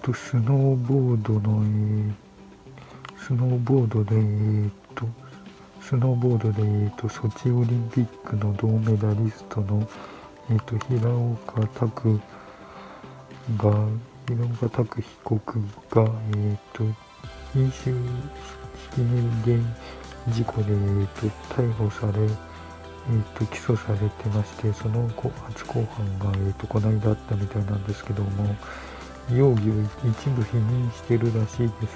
スノーボードの、スノーボードで、ソチオリンピックの銅メダリストの、平岡拓被告が、飲酒ひき逃げ事故で、逮捕され、起訴されてまして、その初公判が、この間あったみたいなんですけども、容疑を一部否認してるらしいです。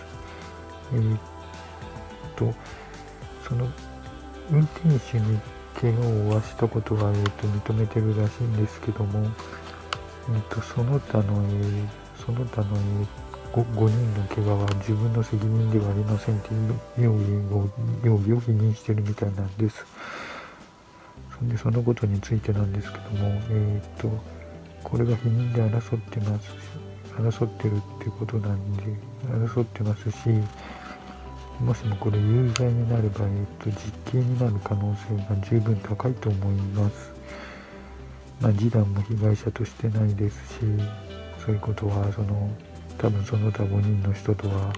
その運転手に怪我を負わしたことは、認めてるらしいんですけども、その他の、5人の怪我は自分の責任ではありませんという容疑を否認してるみたいなんです。そのことについてなんですけども、これが否認で争ってるってことなんで、争ってますし、もしもこれ有罪になれば、実刑になる可能性が十分高いと思います。示談も被害者としてないですし、そういうことは多分その他5人の人とは、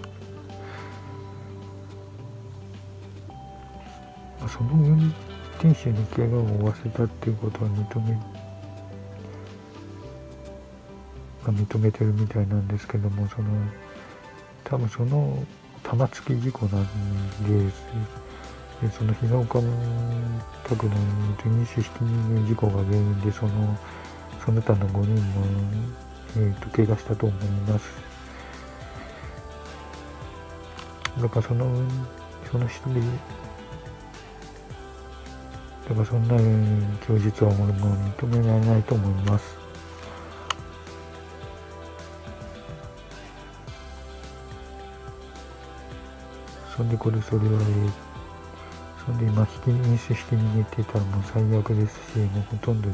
その運転手に怪我を負わせたっていうことは認めてるみたいなんですけども、多分その玉突き事故なんで、その平岡拓の飲酒ひき逃げ事故が原因で、その他の5人も、怪我したと思います。だからそんな供述はもう認められないと思います。それは、飲酒ひき逃げって言ったらもう最悪ですし、もうほとんど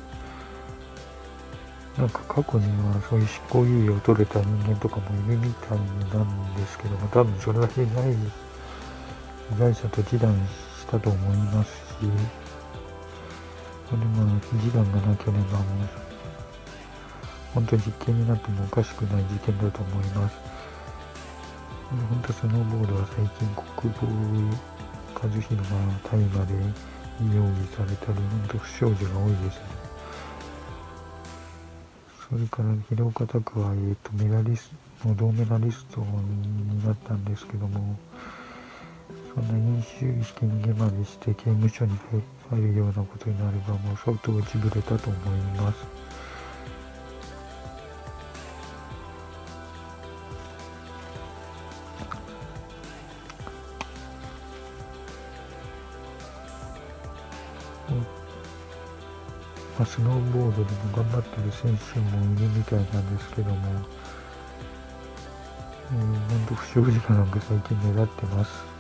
過去にはそういう執行猶予を取れた人間とかもいるみたいなんですけども、多分それは被害者と示談したと思いますし、それで示談がなければもう本当に実刑になってもおかしくない事件だと思います。本当スノーボードは最近国防和弘が大麻で容疑されたり、本当不祥事が多いですね。それから平岡拓は、銅メダリストになったんですけども、そんな飲酒ひき逃げまでして刑務所に入るようなことになれば、もう相当落ちぶれたと思います。スノーボードでも頑張ってる選手もいるみたいなんですけども、本当不祥事が最近目立ってます。